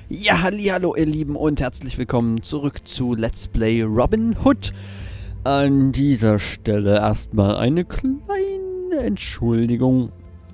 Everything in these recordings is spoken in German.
Ja, hallihallo ihr Lieben und herzlich willkommen zurück zu Let's Play Robin Hood. An dieser Stelle erstmal eine kleine Entschuldigung.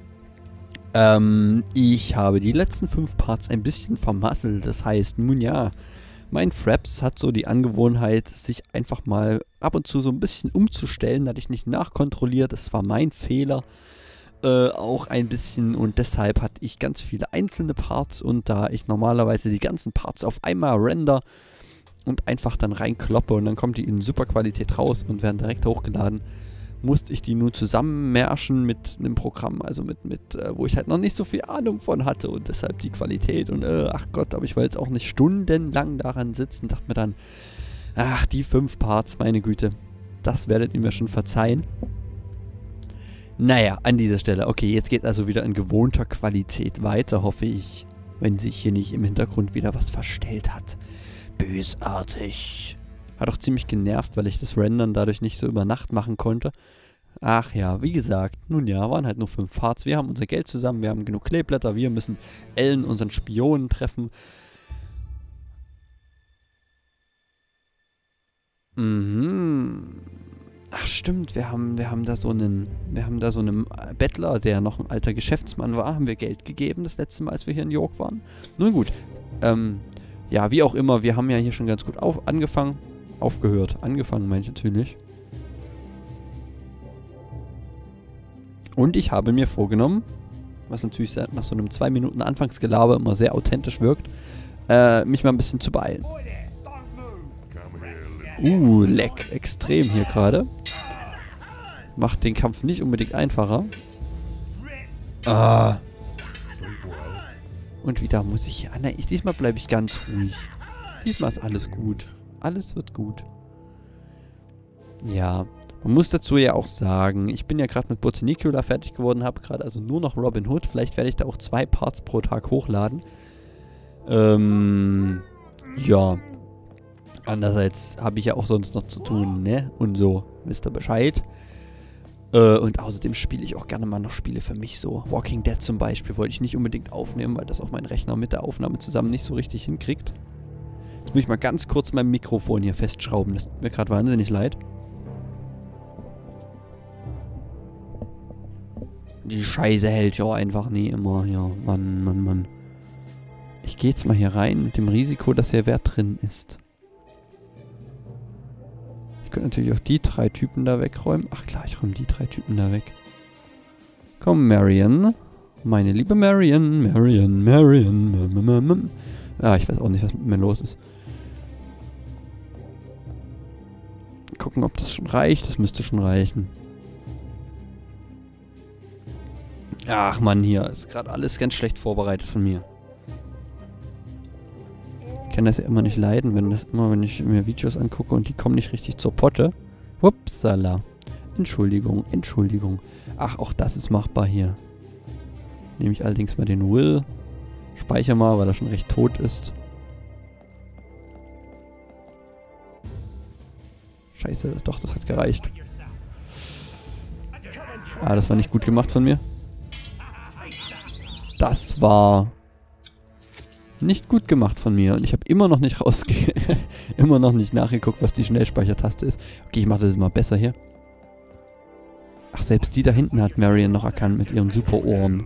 Ich habe die letzten 5 Parts ein bisschen vermasselt. Das heißt, nun ja, mein Fraps hat so die Angewohnheit, sich einfach mal ab und zu so ein bisschen umzustellen. Da hatte ich nicht nachkontrolliert, das war mein Fehler. Auch ein bisschen, und deshalb hatte ich ganz viele einzelne Parts, und da ich normalerweise die ganzen Parts auf einmal render und einfach dann reinkloppe und dann kommt die in super Qualität raus und werden direkt hochgeladen, musste ich die nun zusammenmärschen mit einem Programm, also wo ich halt noch nicht so viel Ahnung von hatte, und deshalb die Qualität und ach Gott, aber ich wollte jetzt auch nicht stundenlang daran sitzen, dachte mir dann, ach, die 5 Parts, meine Güte, das werdet ihr mir schon verzeihen. Naja, an dieser Stelle. Okay, jetzt geht also wieder in gewohnter Qualität weiter, hoffe ich. Wenn sich hier nicht im Hintergrund wieder was verstellt hat. Bösartig. Hat auch ziemlich genervt, weil ich das Rendern dadurch nicht so über Nacht machen konnte. Ach ja, wie gesagt, nun ja, waren halt nur 5 Parts. Wir haben unser Geld zusammen, wir haben genug Kleeblätter, wir müssen Ellen, unseren Spionen, treffen. Ach stimmt, wir haben da so einen Bettler, der noch ein alter Geschäftsmann war, haben wir Geld gegeben das letzte Mal, als wir hier in York waren. Nun gut, ja, wie auch immer, wir haben ja hier schon ganz gut angefangen meine ich natürlich. Und ich habe mir vorgenommen, was natürlich nach so einem 2 Minuten Anfangsgelaber immer sehr authentisch wirkt, mich mal ein bisschen zu beeilen. Leck. Extrem hier gerade. Macht den Kampf nicht unbedingt einfacher. Und wieder muss ich hier... Nein, diesmal bleibe ich ganz ruhig. Diesmal ist alles gut. Alles wird gut. Ja, man muss dazu ja auch sagen, ich bin ja gerade mit Botanicula fertig geworden, habe gerade also nur noch Robin Hood. Vielleicht werde ich da auch 2 Parts pro Tag hochladen. Ja. Andererseits habe ich ja auch sonst noch zu tun, ne? Und so, wisst ihr Bescheid. Und außerdem spiele ich auch gerne mal noch Spiele für mich so. Walking Dead zum Beispiel wollte ich nicht unbedingt aufnehmen, weil das auch mein Rechner mit der Aufnahme zusammen nicht so richtig hinkriegt. Jetzt muss ich mal ganz kurz mein Mikrofon hier festschrauben. Das tut mir gerade wahnsinnig leid. Die Scheiße hält ja einfach nie immer. Ja, Mann. Ich gehe jetzt mal hier rein mit dem Risiko, dass hier wer drin ist. Ich könnte natürlich auch die 3 Typen da wegräumen. Ach klar, ich räume die 3 Typen da weg. Komm, Marion. Meine liebe Marion. Marion. Ja, ich weiß auch nicht, was mit mir los ist. Gucken, ob das schon reicht. Das müsste schon reichen. Ach Mann, hier ist gerade alles ganz schlecht vorbereitet von mir. Ich kann das ja immer nicht leiden, wenn ich mir Videos angucke und die kommen nicht richtig zur Potte. Upsala. Entschuldigung. Ach, auch das ist machbar hier. Nehme ich allerdings mal den Will. Speichere mal, weil er schon recht tot ist. Scheiße, doch, das hat gereicht. Ah, das war nicht gut gemacht von mir. Das war... nicht gut gemacht von mir, und ich habe immer noch nicht immer noch nicht nachgeguckt, was die Schnellspeichertaste ist. Okay, ich mache das mal besser hier. Ach, selbst die da hinten hat Marion noch erkannt mit ihren super Ohren.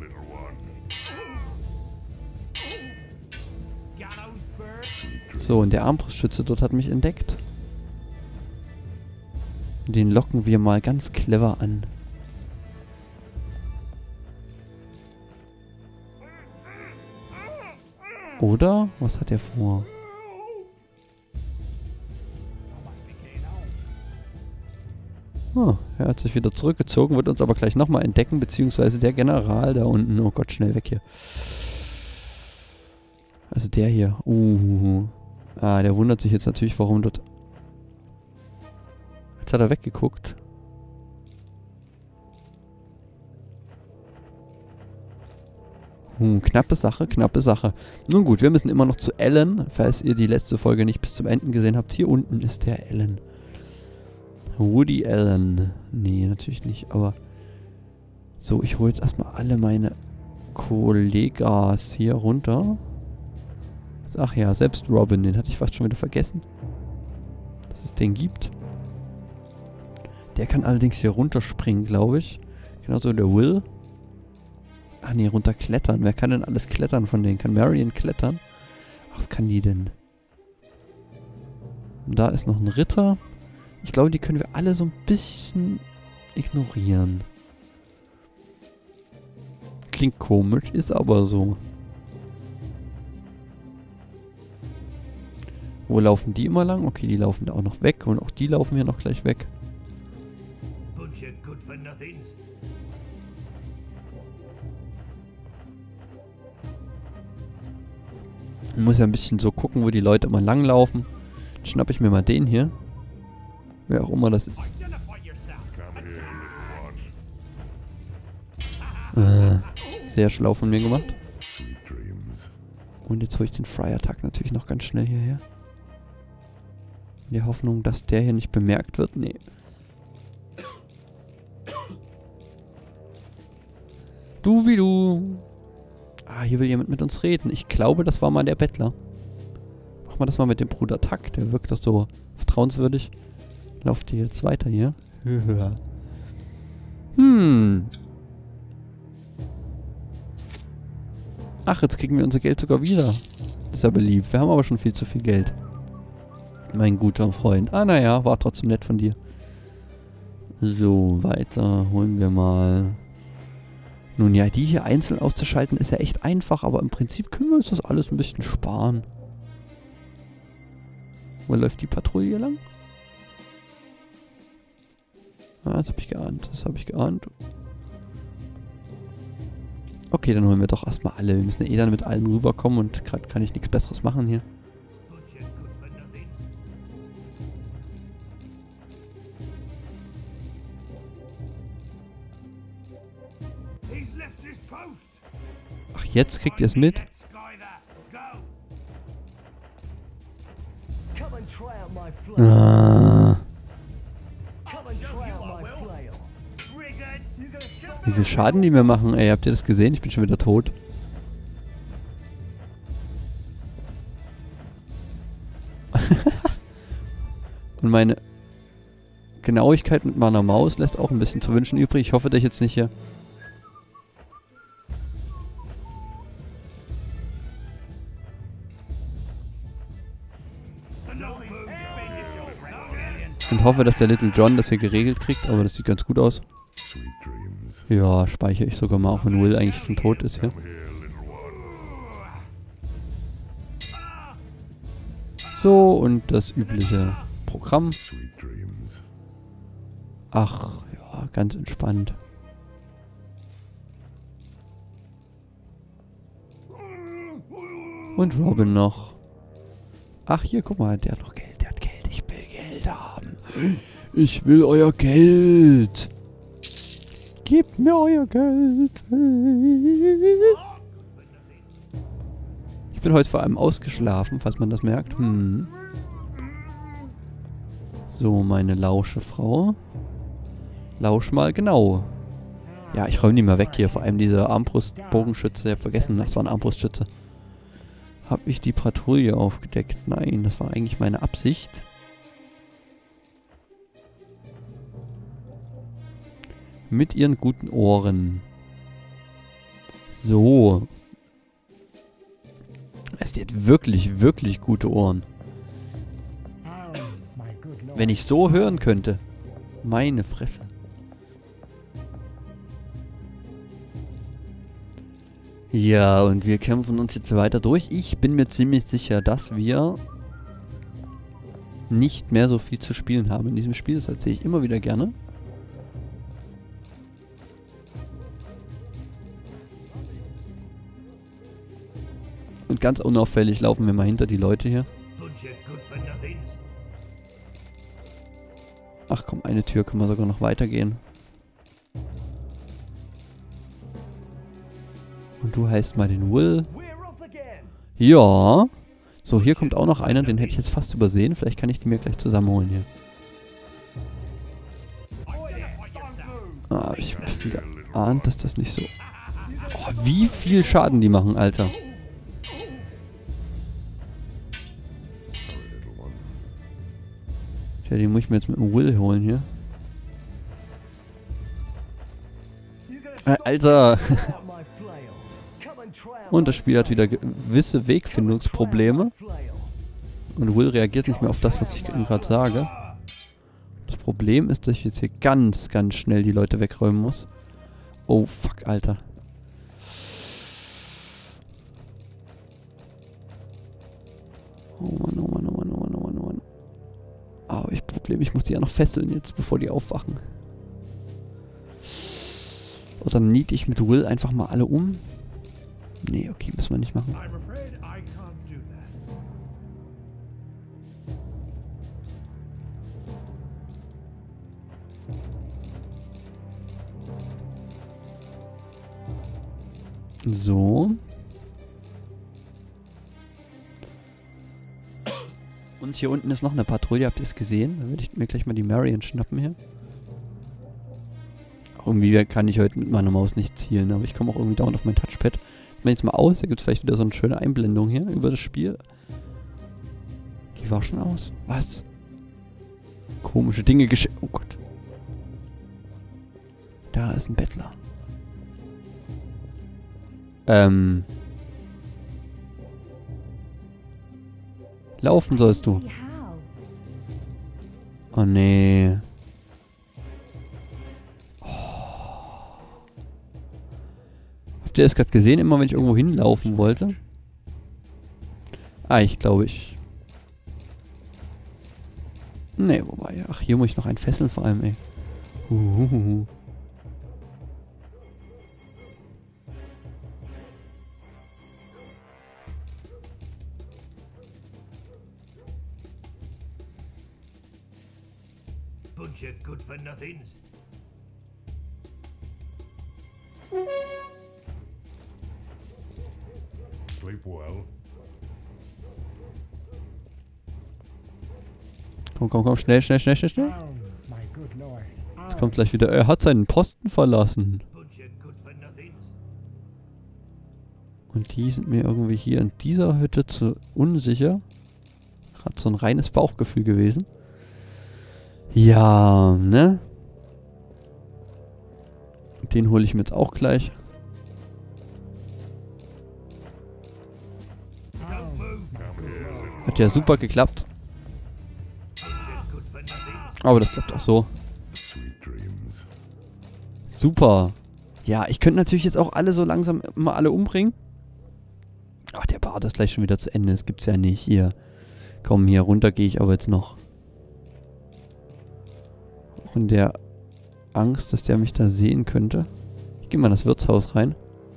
So, und der Armbrustschütze dort hat mich entdeckt. Den locken wir mal ganz clever an. Oder? Was hat er vor? Oh, er hat sich wieder zurückgezogen, wird uns aber gleich nochmal entdecken, beziehungsweise der General da unten. Oh Gott, schnell weg hier. Also der hier. Der wundert sich jetzt natürlich, warum dort... Jetzt hat er weggeguckt. Knappe Sache. Nun gut, wir müssen immer noch zu Ellen. Falls ihr die letzte Folge nicht bis zum Ende gesehen habt, hier unten ist der Ellen. Woody Allen. Nee, natürlich nicht, aber... So, ich hole jetzt erstmal alle meine Kollegas hier runter. Ach ja, selbst Robin, den hatte ich fast schon wieder vergessen. Dass es den gibt. Der kann allerdings hier runterspringen, glaube ich. Genauso der Will. Ach nee, runterklettern. Wer kann denn alles klettern von denen? Kann Marion klettern? Ach, was kann die denn? Und da ist noch ein Ritter. Ich glaube, die können wir alle so ein bisschen ignorieren. Klingt komisch, ist aber so. Wo laufen die immer lang? Okay, die laufen da auch noch weg. Und auch die laufen hier noch gleich weg. Man muss ja ein bisschen so gucken, wo die Leute immer lang laufen. Dann schnappe ich mir mal den hier. Wer auch immer das ist. Sehr schlau von mir gemacht. Und jetzt hole ich den Fry-Attack natürlich noch ganz schnell hierher. In der Hoffnung, dass der hier nicht bemerkt wird. Nee. Du wie du. Ah, hier will jemand mit uns reden. Ich glaube, das war mal der Bettler. Machen wir das mal mit dem Bruder Tuck. Der wirkt doch so vertrauenswürdig. Lauft ihr jetzt weiter hier? Ach, jetzt kriegen wir unser Geld sogar wieder. Ist ja beliebt. Wir haben aber schon viel zu viel Geld. Mein guter Freund. Ah, naja, war trotzdem nett von dir. So, weiter holen wir mal. Nun ja, die hier einzeln auszuschalten ist ja echt einfach, aber im Prinzip können wir uns das alles ein bisschen sparen. Wo läuft die Patrouille lang? Ah, das habe ich geahnt. Das habe ich geahnt. Okay, dann holen wir doch erstmal alle. Wir müssen ja eh dann mit allen rüberkommen und gerade kann ich nichts Besseres machen hier. Ach, jetzt kriegt ihr es mit? Ah. Wie viel Schaden die mir machen, ey. Habt ihr das gesehen? Ich bin schon wieder tot. Und meine Genauigkeit mit meiner Maus lässt auch ein bisschen zu wünschen übrig. Ich hoffe, dass ich jetzt nicht hier... Und hoffe, dass der Little John das hier geregelt kriegt, aber das sieht ganz gut aus. Ja, speichere ich sogar mal, auch wenn Will eigentlich schon tot ist hier. So, und das übliche Programm. Ach, ja, ganz entspannt. Und Robin noch. Ach, hier, guck mal, der hat noch Geld, der hat Geld. Ich will Geld haben. Ich will euer Geld. Gebt mir euer Geld. Ich bin heute vor allem ausgeschlafen, falls man das merkt. So, meine lausche Frau. Lausch mal, genau. Ja, ich räume die mal weg hier. Vor allem diese Armbrustbogenschütze. Ich habe vergessen, das war ein Armbrustschütze. Habe ich die Patrouille aufgedeckt? Nein, das war eigentlich meine Absicht. Mit ihren guten Ohren. So. Die hat wirklich, wirklich gute Ohren. Wenn ich so hören könnte. Meine Fresse. Ja, und wir kämpfen uns jetzt weiter durch. Ich bin mir ziemlich sicher, dass wir nicht mehr so viel zu spielen haben in diesem Spiel. Das erzähle ich immer wieder gerne. Und ganz unauffällig laufen wir mal hinter die Leute hier. Ach komm, eine Tür können wir sogar noch weitergehen. Und du heißt mal den Will. Ja. So, hier kommt auch noch einer, den hätte ich jetzt fast übersehen. Vielleicht kann ich die mir gleich zusammenholen hier. Ah, hab ich ein bisschen geahnt, dass das nicht so... Oh, wie viel Schaden die machen, Alter. Okay, den muss ich mir jetzt mit dem Will holen hier. Alter! Und das Spiel hat wieder gewisse Wegfindungsprobleme. Und Will reagiert nicht mehr auf das, was ich ihm gerade sage. Das Problem ist, dass ich jetzt hier ganz, ganz schnell die Leute wegräumen muss. Oh, fuck, Alter. Oh Mann, oh Mann, oh Mann, oh Mann, oh Mann, oh Mann. Aber ich muss die ja noch fesseln jetzt, bevor die aufwachen. Oder niete ich mit Will einfach mal alle um? Nee, okay, müssen wir nicht machen. So. Und hier unten ist noch eine Patrouille, habt ihr es gesehen? Dann würde ich mir gleich mal die Marion schnappen hier. Irgendwie kann ich heute mit meiner Maus nicht zielen, aber ich komme auch irgendwie dauernd auf mein Touchpad. Ich meine jetzt mal aus, da gibt es vielleicht wieder so eine schöne Einblendung hier über das Spiel. Die war schon aus. Was? Komische Dinge geschehen. Oh Gott. Da ist ein Bettler. Laufen sollst du. Oh nee. Oh. Habt ihr das gerade gesehen? Immer wenn ich irgendwo hinlaufen wollte? Ah, ich glaube ich... Nee, wobei... Ach, hier muss ich noch einen fesseln vor allem, ey. Bunch of good for nothings. Sleep well. Komm, komm, komm, schnell, schnell, schnell, schnell, schnell. Jetzt kommt gleich wieder. Er hat seinen Posten verlassen. Und die sind mir irgendwie hier in dieser Hütte zu unsicher. Gerade so ein reines Bauchgefühl gewesen. Ja, ne? Den hole ich mir jetzt auch gleich. Hat ja super geklappt. Aber das klappt auch so. Super. Ja, ich könnte natürlich jetzt auch alle so langsam mal alle umbringen. Ach, der Bart ist gleich schon wieder zu Ende. Das gibt's ja nicht. Hier. Komm, hier runter gehe ich aber jetzt noch. Auch in der Angst, dass der mich da sehen könnte. Ich gehe mal in das Wirtshaus rein.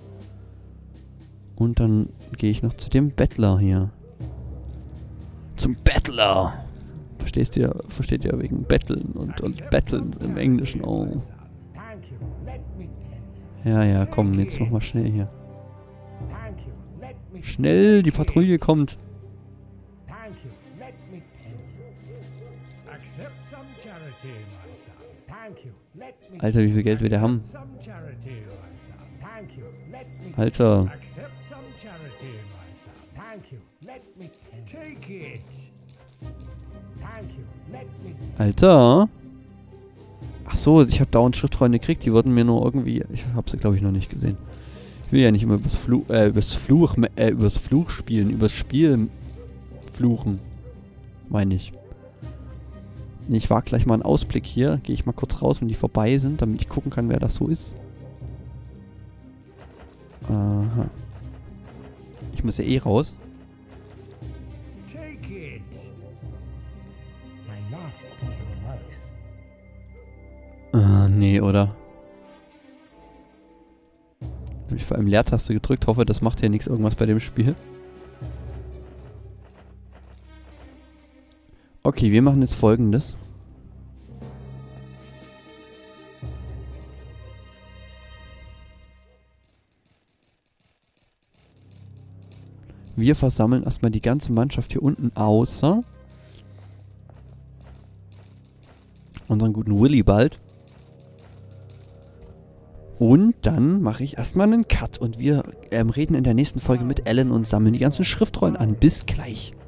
Und dann gehe ich noch zu dem Bettler hier. Zum Bettler! Versteht ihr wegen Betteln und Betteln im Englischen. Oh. Ja, ja, komm, jetzt mach mal schnell hier. Schnell, die Patrouille kommt. Alter, wie viel Geld wir da haben. Alter. Alter. Ach so, ich habe dauernd Schriftrollen gekriegt. Die wurden mir nur irgendwie... Ich habe sie, glaube ich, noch nicht gesehen. Ich will ja nicht immer übers Fluch spielen. Übers Spiel fluchen. Meine ich. Ich wage gleich mal einen Ausblick hier. Gehe ich mal kurz raus, wenn die vorbei sind, damit ich gucken kann, wer das so ist. Aha. Ich muss ja eh raus. Nee, oder? Habe ich vor allem Leertaste gedrückt. Hoffe, das macht ja nichts irgendwas bei dem Spiel. Okay, wir machen jetzt Folgendes. Wir versammeln erstmal die ganze Mannschaft hier unten, außer unseren guten Willibald. Und dann mache ich erstmal einen Cut und wir reden in der nächsten Folge mit Alan und sammeln die ganzen Schriftrollen an. Bis gleich.